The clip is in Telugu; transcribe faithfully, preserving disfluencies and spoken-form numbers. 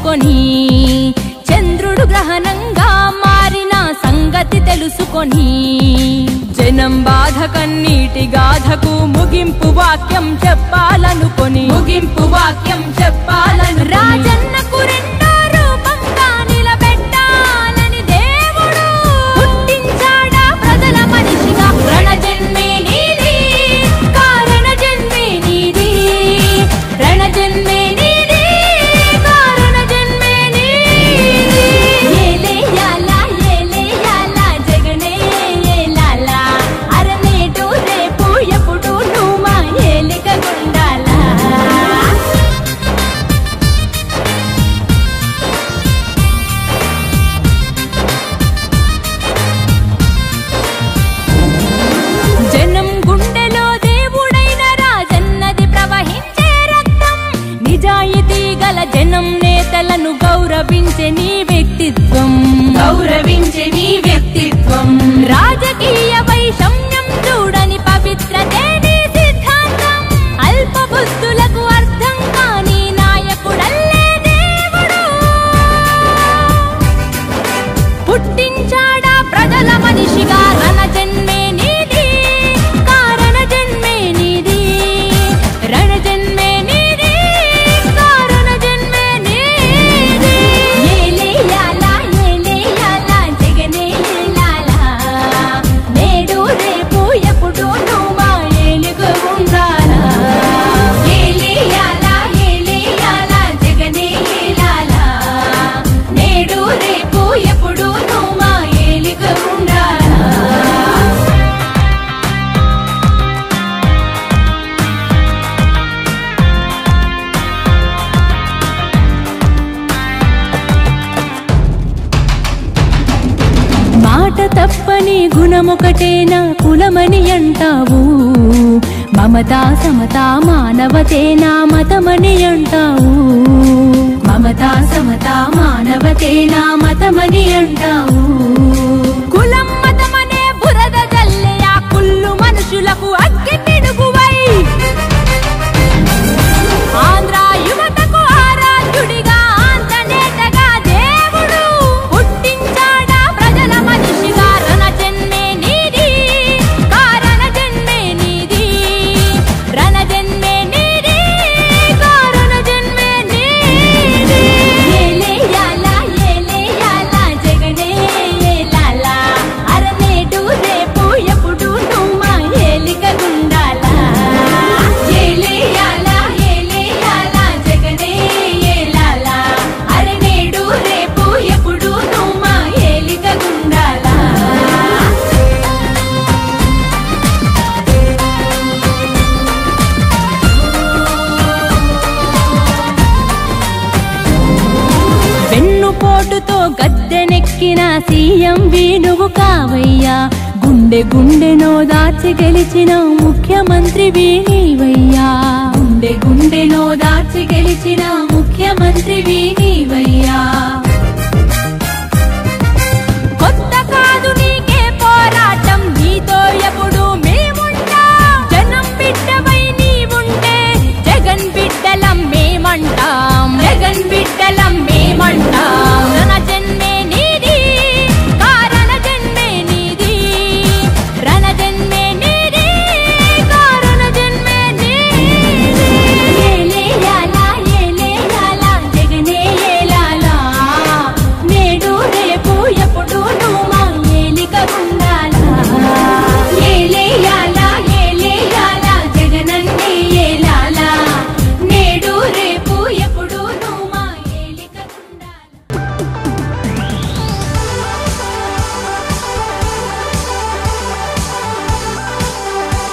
తలుచుకొని చంద్రుడు గ్రహణంగా మారిన సంగతి తెలుసుకొని జనం బాధ కన్నీటి గాథకు ముగింపు వాక్యం చెప్పాలనుకొని ముగింపు వాక్యం చెప్పాలను రాజన్నకు రెండో రూపంగా నిలబెట్టాలని దేవుడు పుట్టించాడా ప్రజల మనిషిగా రణజన్మే నీది కారణ జన్మే నీది రణజన్మే నీది కారణ జన్మే నీది ఏలే యాలా ఏలే యాలా జగనే ఏలాలా అరనేటు రేపు ఎప్పుడు నువ్వు మా ఏలిక గుండాలా జనం గుండెలో దేవుడైన రాజన్నది ప్రవహించే రక్తం నిజాయితీ గల జనం నేతలను గౌరవించే నీ వ్యక్తిత్వం గౌరవించే నీ వ్యక్తిత్వం రాజకీయ వైషమ్యం చూడని పవిత్రతే నీ సిద్ధాంతం అల్ప బుద్ధులకు అర్థం కాని నాయకుడల్లే దేవుడు పుట్టించాడా ప్రజల మనిషిగా రణజన్మే నీది కారణ జన్మే నీది రణజన్మే నీది కారణ జన్మే నీది ఏలే యాలా ఏలే యాలా జగనే ఏలాలా నేడు రేపు ఎప్పుడు నువ్వు మా ఏలుక ఉండాలా ఏలే యాలా ఏలే యాలా జగనే ఏలాలా నేడు రేపు ఎప్పుడు నువ్వు మా ఏలుక ఉండాలా మాట తప్పని గుణమొకటేనా కులమని అంటావు మమతా సమతా మానవతేనా మతమని అంటావు మమతా సమతా మానవతేనా మతమని అంటావు కులం మతమనే బురద జల్లే ఆ కుళ్ళు మనుషులకు అగ్గి పిడుగువై ఆంధ్ర యువతకు ఆరాధ్యుడిగా ఆంధ్రనేతగా దేవుడు పుట్టించాడా ప్రజల మనిషిగా రణజన్మే నీది కారణ జన్మే నీది రణజన్మే నీది కారణ జన్మే నీది ఏలే యాలా ఏలే యాలా జగనే ఏలాలా అరనేటు రేపు ఎప్పుడు నువ్వు మా ఏలిక గుండాలా ఏలే యాలా ఏలే యాలా జగనే ఏలాలా అరనేడు రేపు ఎప్పుడు నువ్వు మా ఏలిక గుండాలా వెన్నుపోటుతో గద్దెనెక్కిన సీఎం వీణువు కావయ్యా గుండె గుండెనో దాచి గెలిచిన ముఖ్యమంత్రి వీణీవయ్యా గుండె గుండెనో దాచి గెలిచిన ముఖ్యమంత్రి వీణీవయ్యా కొత్త కాదు నీకే పోరాటం నీతో ఎప్పుడు మేముంటాం జనం బిడ్డవై నీవుంటే జగన్ బిడ్డలం మేమంటాం జగన్ బిడ్డలం